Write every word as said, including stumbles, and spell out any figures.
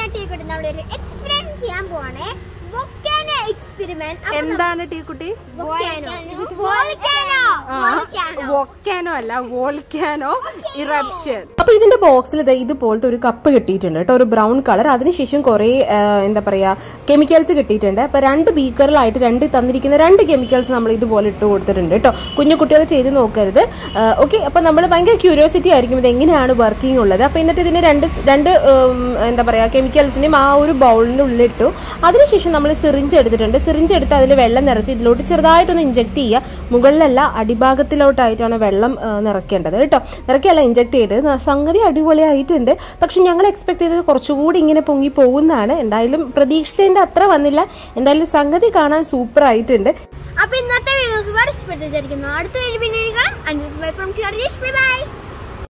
ഞാൻ ടീക്കുട്ടി നമ്മളൊരു എക്സ്പെരിമെന്റ് ചെയ്യാൻ പോവാണേ. Volcano experiment. എന്താണ് ടീക്കുട്ടി? വോൾക്കാനോ അല്ല, വോൾക്കാനോ ഇറപ്ഷൻ. അപ്പൊ ഇതിന്റെ ബോക്സിൽ ഇതുപോലത്തെ ഒരു കപ്പ് കിട്ടിയിട്ടുണ്ട് കേട്ടോ, ഒരു ബ്രൗൺ കളർ. അതിനുശേഷം കുറെ എന്താ പറയാ കെമിക്കൽസ് കിട്ടിയിട്ടുണ്ട്. അപ്പൊ രണ്ട് ബീക്കറിലായിട്ട് രണ്ട് തന്നിരിക്കുന്ന രണ്ട് കെമിക്കൽസ് നമ്മൾ ഇതുപോലെ ഇട്ട് കൊടുത്തിട്ടുണ്ട് കേട്ടോ. കുഞ്ഞു കുട്ടികൾ ചെയ്ത് നോക്കരുത്. ഓക്കെ, അപ്പൊ നമ്മൾ ഭയങ്കര ക്യൂരിയോസിറ്റി ആയിരിക്കും ഇത് എങ്ങനെയാണ് വർക്കിംഗ് ഉള്ളത്. അപ്പൊ എന്നിട്ട് ഇതിന് രണ്ട് രണ്ട് എന്താ പറയാ കെമിക്കൽസിനെയും ആ ഒരു ബൗളിന്റെ ഉള്ളിലിട്ടു. അതിനുശേഷം നമ്മൾ സിറിഞ്ച് എടുത്തിട്ടുണ്ട്. സിറിഞ്ച് എടുത്ത് അതിൽ വെള്ളം നിറച്ച് ഇതിലോട്ട് ചെറുതായിട്ടൊന്ന് ഇഞ്ചെക്ട് ചെയ്യുക. മുകളിലല്ല, അടിഭാഗത്തിലോട്ടായിട്ടാണ് വെള്ളം നിറയ്ക്കേണ്ടത് കേട്ടോ. നിറയ്ക്കല്ല, ഇഞ്ചെക്ട് ചെയ്ത്. സംഗതി അടിപൊളിയായിട്ടുണ്ട്. പക്ഷെ ഞങ്ങൾ എക്സ്പെക്ട് ചെയ്തത് കുറച്ചുകൂടി ഇങ്ങനെ പൊങ്ങി പോകുന്നതാണ്. എന്തായാലും പ്രതീക്ഷിച്ചതിന്റെ അത്ര വന്നില്ല. എന്തായാലും സംഗതി കാണാൻ സൂപ്പർ ആയിട്ടുണ്ട്. അപ്പൊ ഇന്നത്തെ വീഡിയോ ഇഷ്ടപ്പെട്ടു വിചാരിക്കുന്നു. അടുത്ത വീഡിയോ പിന്നെ കാണാം. ബൈ.